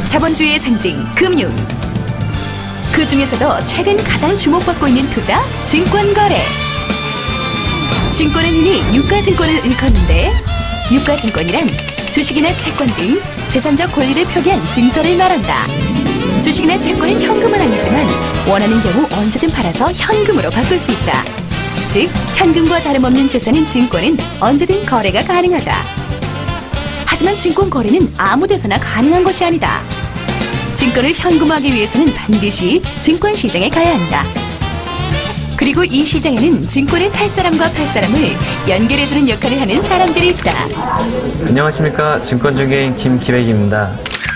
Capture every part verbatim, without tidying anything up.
자본주의의 상징, 금융. 그 중에서도 최근 가장 주목받고 있는 투자, 증권거래. 증권은 흔히 유가증권을 일컫는데, 유가증권이란 주식이나 채권 등 재산적 권리를 표기한 증서를 말한다. 주식이나 채권은 현금은 아니지만 원하는 경우 언제든 팔아서 현금으로 바꿀 수 있다. 즉, 현금과 다름없는 재산인 증권은 언제든 거래가 가능하다. 하지만 증권 거래는 아무 데서나 가능한 것이 아니다. 증권을 현금화하기 위해서는 반드시 증권시장에 가야 한다. 그리고 이 시장에는 증권을 살 사람과 팔 사람을 연결해주는 역할을 하는 사람들이 있다. 안녕하십니까. 증권중개인 김기백입니다.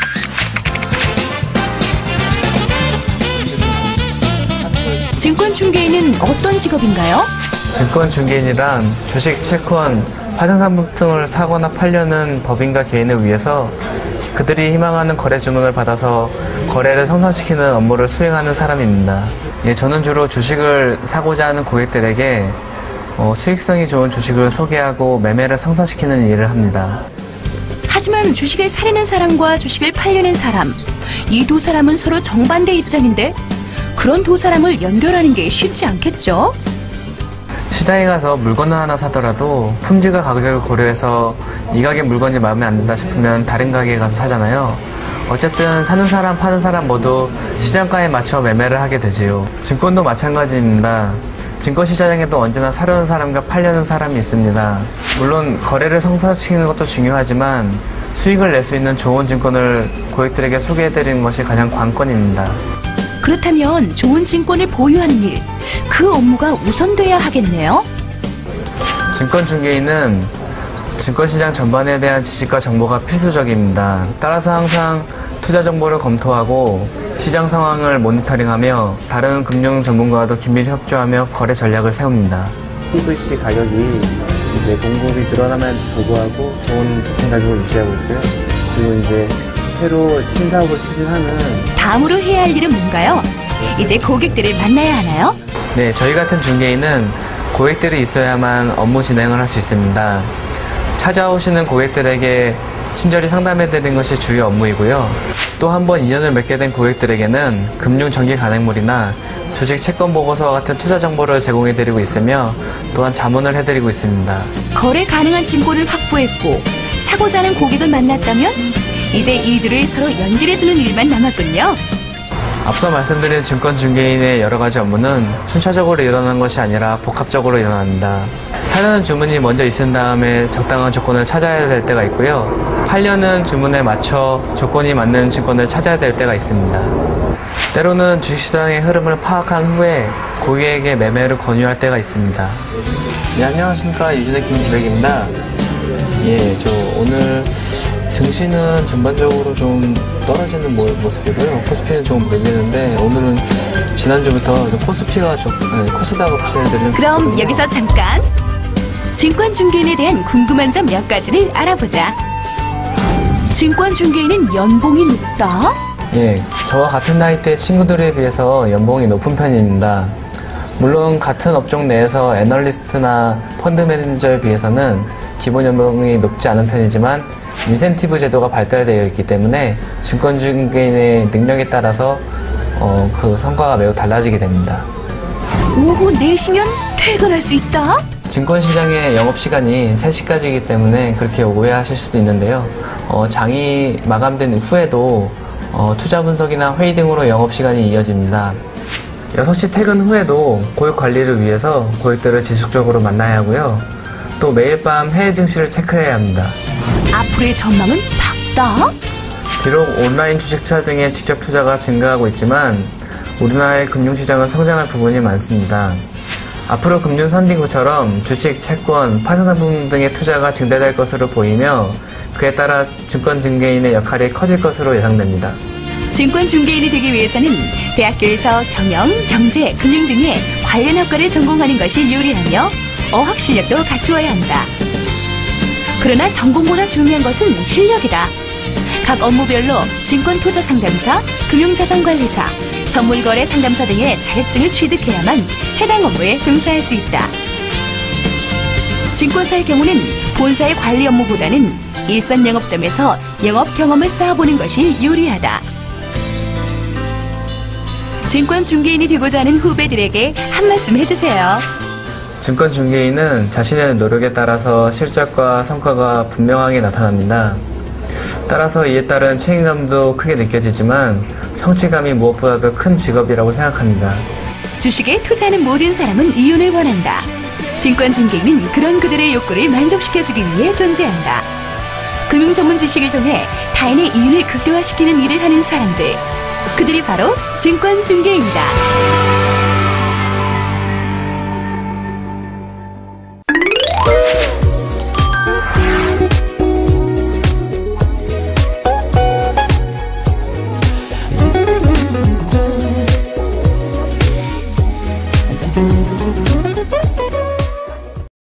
증권중개인은 어떤 직업인가요? 증권중개인이란 주식, 채권, 파생상품 등을 사거나 팔려는 법인과 개인을 위해서 그들이 희망하는 거래 주문을 받아서 거래를 성사시키는 업무를 수행하는 사람입니다. 예, 저는 주로 주식을 사고자 하는 고객들에게 어, 수익성이 좋은 주식을 소개하고 매매를 성사시키는 일을 합니다. 하지만 주식을 사려는 사람과 주식을 팔려는 사람, 이 두 사람은 서로 정반대 입장인데 그런 두 사람을 연결하는 게 쉽지 않겠죠? 시장에 가서 물건을 하나 사더라도 품질과 가격을 고려해서 이 가게 물건이 마음에 안 든다 싶으면 다른 가게에 가서 사잖아요. 어쨌든 사는 사람, 파는 사람 모두 시장가에 맞춰 매매를 하게 되지요. 증권도 마찬가지입니다. 증권시장에도 언제나 사려는 사람과 팔려는 사람이 있습니다. 물론 거래를 성사시키는 것도 중요하지만 수익을 낼 수 있는 좋은 증권을 고객들에게 소개해드리는 것이 가장 관건입니다. 그렇다면 좋은 증권을 보유하는 일, 그 업무가 우선돼야 하겠네요? 증권중개인은 증권시장 전반에 대한 지식과 정보가 필수적입니다. 따라서 항상 투자 정보를 검토하고 시장 상황을 모니터링하며 다른 금융 전문가와도 긴밀히 협조하며 거래 전략을 세웁니다. 피브이씨 가격이 이제 공급이 늘어남에도 불구하고 좋은 제품 가격을 유지하고 있고요. 그리고 이제 새로 신사업을 추진하는 다음으로 해야 할 일은 뭔가요? 이제 고객들을 만나야 하나요? 네, 저희 같은 중개인은 고객들이 있어야만 업무 진행을 할 수 있습니다. 찾아오시는 고객들에게 친절히 상담해드리는 것이 주요 업무이고요. 또 한 번 인연을 맺게 된 고객들에게는 금융 정기 간행물이나 주식 채권 보고서와 같은 투자 정보를 제공해드리고 있으며 또한 자문을 해드리고 있습니다. 거래 가능한 증권을 확보했고 사고자 하는 고객을 만났다면 이제 이들을 서로 연결해주는 일만 남았군요. 앞서 말씀드린 증권중개인의 여러 가지 업무는 순차적으로 일어나는 것이 아니라 복합적으로 일어납니다. 사려는 주문이 먼저 있은 다음에 적당한 조건을 찾아야 될 때가 있고요. 팔려는 주문에 맞춰 조건이 맞는 증권을 찾아야 될 때가 있습니다. 때로는 주식시장의 흐름을 파악한 후에 고객에게 매매를 권유할 때가 있습니다. 네, 안녕하십니까. 유진의 김기백입니다. 예, 저 오늘 증시는 전반적으로 좀 떨어지는 모습이고요. 코스피는 좀 밀리는데 오늘은 지난주부터 코스피가 좀, 네, 코스닥 업체들은 그럼 여기서 잠깐 증권중개인에 대한 궁금한 점 몇 가지를 알아보자. 증권중개인은 연봉이 높다? 예, 저와 같은 나이대 친구들에 비해서 연봉이 높은 편입니다. 물론 같은 업종 내에서 애널리스트나 펀드 매니저에 비해서는 기본 연봉이 높지 않은 편이지만 인센티브 제도가 발달되어 있기 때문에 증권중개인의 능력에 따라서 어, 그 성과가 매우 달라지게 됩니다. 오후 네 시면 퇴근할 수 있다? 증권시장의 영업시간이 세 시까지이기 때문에 그렇게 오해하실 수도 있는데요. 어, 장이 마감된 후에도 어, 투자 분석이나 회의 등으로 영업시간이 이어집니다. 여섯 시 퇴근 후에도 고객 관리를 위해서 고객들을 지속적으로 만나야 하고요. 또 매일 밤 해외 증시를 체크해야 합니다. 앞으로의 전망은 밝다? 비록 온라인 주식 투자 등의 직접 투자가 증가하고 있지만 우리나라의 금융시장은 성장할 부분이 많습니다. 앞으로 금융 선진국처럼 주식, 채권, 파생상품 등의 투자가 증대될 것으로 보이며 그에 따라 증권중개인의 역할이 커질 것으로 예상됩니다. 증권중개인이 되기 위해서는 대학교에서 경영, 경제, 금융 등의 관련 학과를 전공하는 것이 유리하며 어학 실력도 갖추어야 한다. 그러나 전공보다 중요한 것은 실력이다. 각 업무별로 증권투자상담사, 금융자산관리사, 선물거래 상담사 등의 자격증을 취득해야만 해당 업무에 종사할 수 있다. 증권사의 경우는 본사의 관리 업무보다는 일선 영업점에서 영업 경험을 쌓아보는 것이 유리하다. 증권 중개인이 되고자 하는 후배들에게 한 말씀 해주세요. 증권 중개인은 자신의 노력에 따라서 실적과 성과가 분명하게 나타납니다. 따라서 이에 따른 책임감도 크게 느껴지지만 성취감이 무엇보다도 큰 직업이라고 생각합니다. 주식에 투자하는 모든 사람은 이윤을 원한다. 증권 중개인은 그런 그들의 욕구를 만족시켜주기 위해 존재한다. 금융 전문 지식을 통해 타인의 이윤을 극대화시키는 일을 하는 사람들. 그들이 바로 증권 중개인이다.